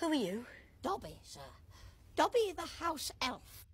are you? Dobby, sir. Dobby the house elf.